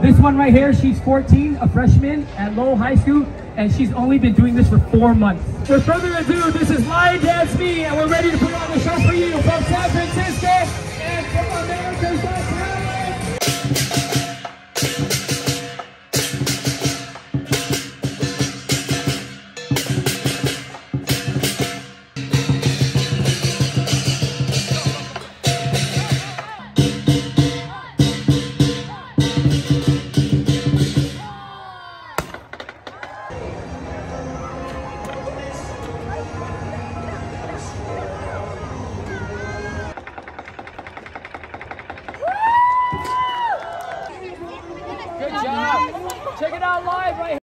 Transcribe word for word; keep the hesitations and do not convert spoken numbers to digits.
This one right here, she's fourteen, a freshman at Lowell High School, and she's only been doing this for four months. Without further ado, this is LionDanceME, and we're ready to put on a show for you from San Francisco.